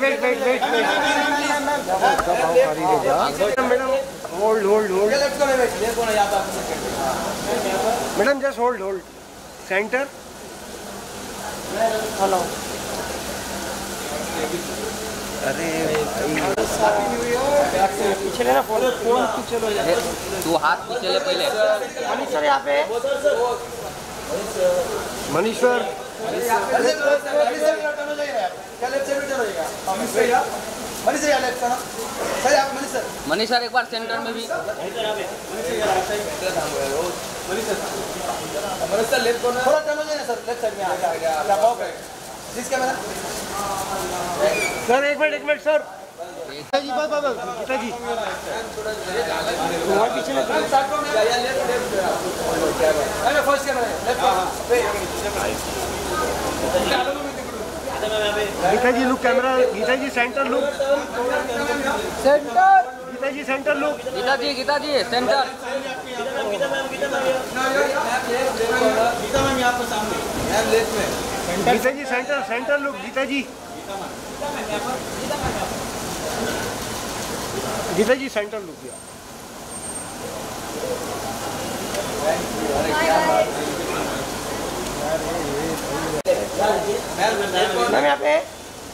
Madam hold madam just hold center. Hello अरे पीछे लेना फोन पीछे लो। तू हाथ पीछे ले पहले। मनीष सर यहाँ पे। मनीष सर मनीष सर एक बार सेंटर में भी। मनीष सर लेफ्ट कॉर्नर थोड़ा टर्न हो जाए ना सर, लेफ्ट साइड में प्लीज कैमरा। सर एक मिनट सर। गीता जी गीता जी तुम्हारे पीछे में first camera Geeta ji look camera. Geeta ji center look. Geeta ji center look. Geeta ji center. Geeta ji center look. Geeta ji center look दिया। मैम यहाँ पे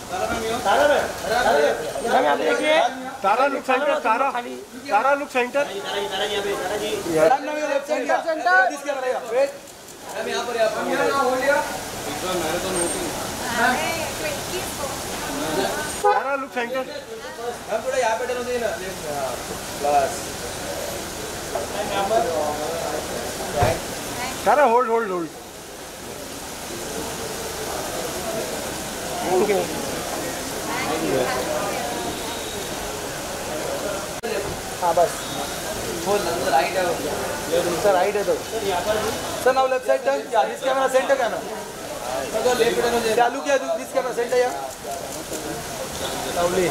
देखिए। Tara look center. Tara look center. Tara look center. हम थोड़ा यहाँ पे टर्न हो जाइए ना बस। तारा होल्ड। Thank you. हाँ बस राइट है सर, राइट है तो sir now left side turn. या दिस कैमरा सेंटर कैमरा तो लेफ्ट टर्न हो जाए। चालू किया दिस कैमरा सेंटर या loudly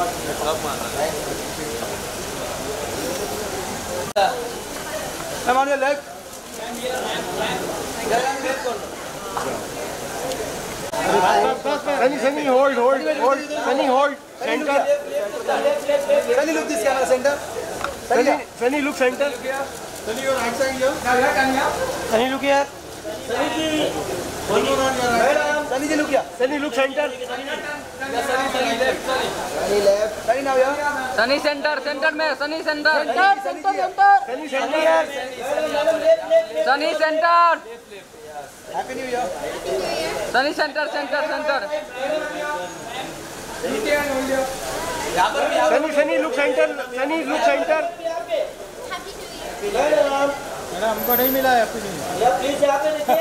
I'm on your left. Sunny, hold. Sunny, hold. Center. Sunny, look this camera center. Sunny, look center. Sunny, your right side here. Sunny, look here. One more on your right. Sunny, look here. Sunny, look center. Sunny left. Sunny now here. Sunny center में। Sunny center. Sunny center. Happy New Year. Sunny centre. Sunny, look center. Sunny, look center. Madam हमको नहीं मिला है happy new year. Please यहाँ पे देखिए।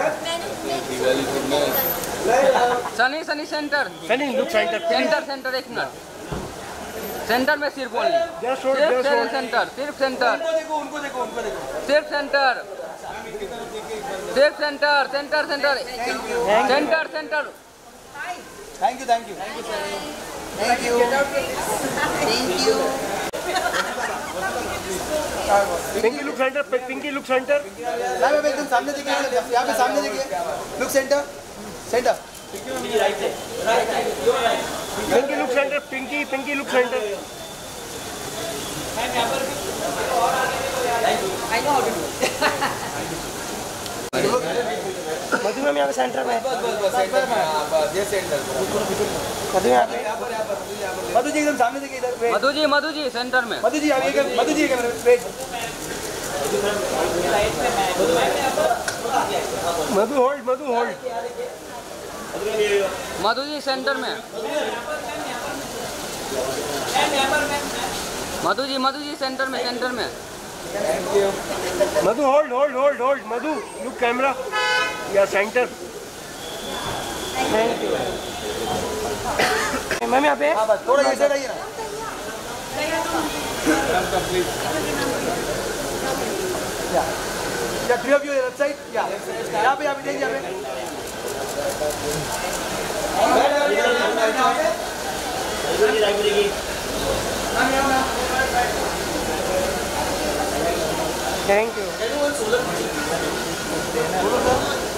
Sunny centre. Sunny, look center. Centre एक मिनट। सेंटर में सिर्फ ओनली। Just hold. सिर्फ सेंटर। उनको देखो। सिर्फ centre. Thank you. Pinky, look center. Pinky, look center. एकदम सामने देखिए। यहाँ पे सामने देखिए। Look centre. Pinky, look center. Pinky, look center. Madhu ma'am यहाँ पे सेंटर में। मधु जी एकदम सामने देखिए इधर। मधु जी सेंटर में। Madhu ji camera wait. Madhu hold. Madhu ji centre में। मधु जी सेंटर में। Madhu hold. Madhu look camera या सेंटर। Thank you ma'am. यहाँ पे थोड़ा ये साइड आइए ना। या three of you left side. यहाँ पे देखिए यहाँ पे। Thank you.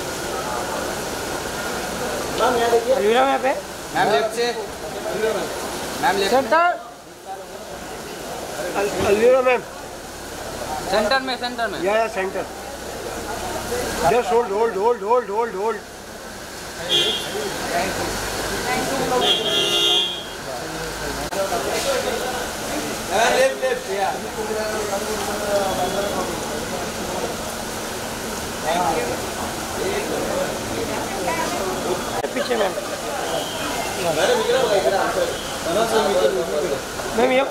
मैम यहाँ देखिए। यहाँ पे मैम लेफ्ट से ma'am left centre Alvira ma'am centre में या सेंटर जस्ट होल्ड लेफ्ट या पीछे मैम मैम ये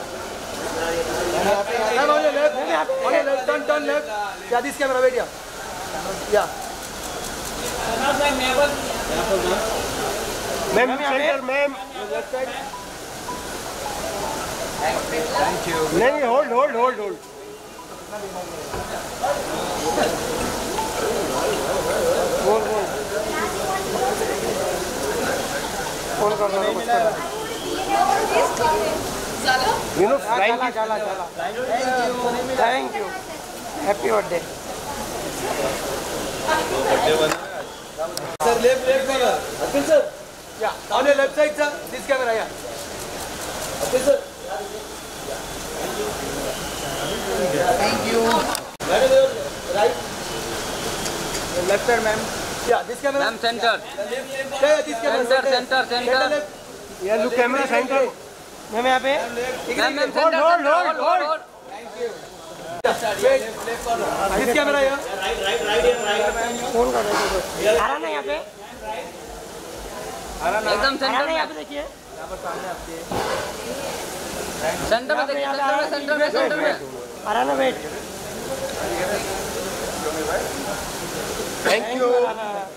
ma'am on your left turn left yeah this camera wait yeah ma'am centre ma'am left side नहीं होल्ड बोल कर रहा हूँ यू नो फ्लाइंग चला thank you happy birthday sir left corner Akhil sir yeah on your left side sir this camera yeah Akhil sir thank you right left side ma'am yeah this camera ma'am centre yeah this camera centre ये look camera centre ma'am यहाँ पे ma'am centre hold wait this camera yeah phone कर रहे थे आ रहा ना यहाँ पे एकदम सेंटर में यहाँ पे देखिए सेंटर में देखिए सेंटर में आ रहा ना वेट थैंक यू